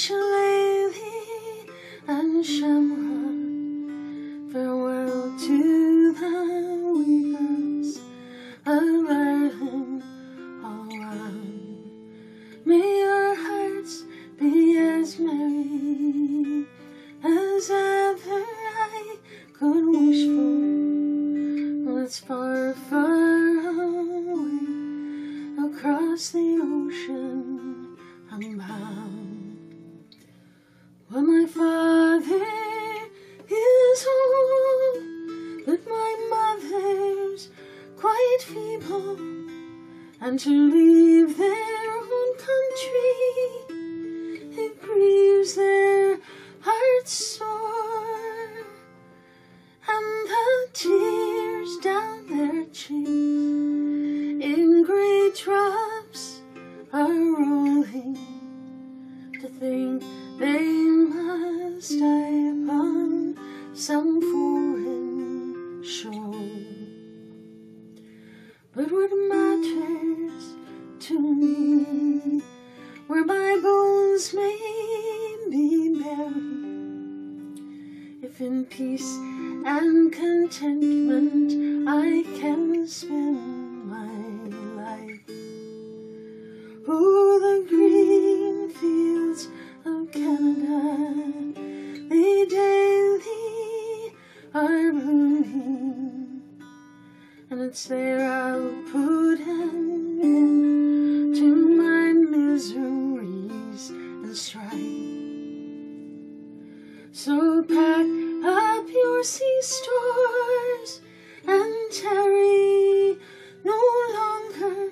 shillelagh and shamrock, farewell to the weavers of Ireland all round. May your hearts be as merry as ever I could wish for. It's far, far away across the ocean I'm bound. Well, my father is old, but my mother's quite feeble, and to leave their own country, it grieves their hearts sore, and the tears down their cheeks in great drops are rolling, to think they must die upon some foreign shore. But what matters to me where my bones may be buried, if in peace and contentment I can spend my life? Oh, the green fields of Canada, they daily are blooming, and it's there I'll put an end to my miseries and strife. So pack up your sea stores and tarry no longer.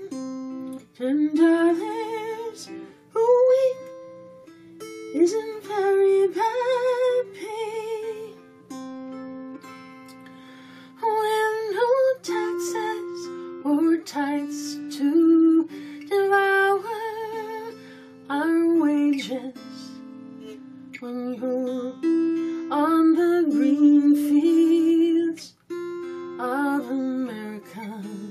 $10 a week isn't very bad pay, with no taxes or tithes to devour our wages. When you're on the green fields of America,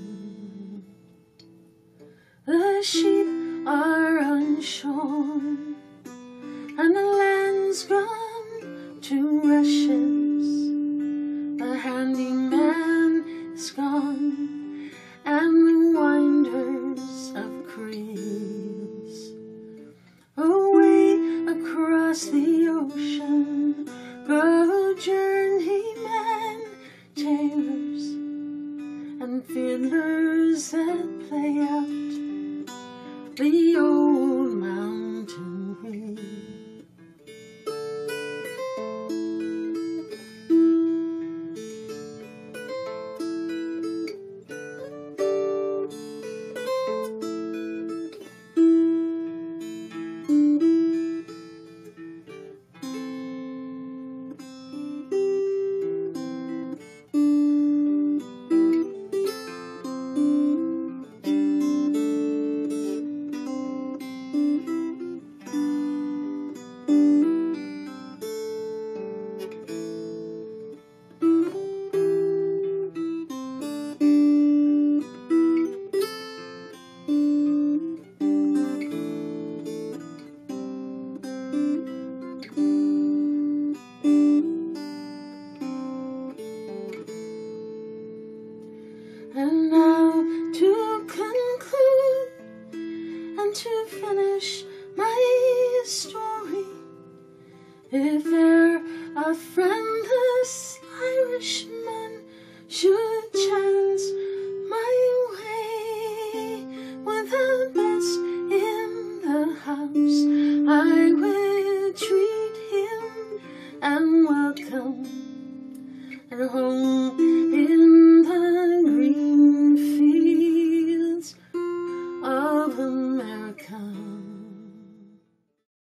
the sheep are unshorn and the land's gone to rushes. The handyman is gone and the winders of creels. Away across the ocean go journeymen, tailors, and fiddlers that play out the old mountain wheel. And now to conclude and to finish my story, if there a friendless Irishman should chance my way, with the best in the house I would treat him and welcome and hold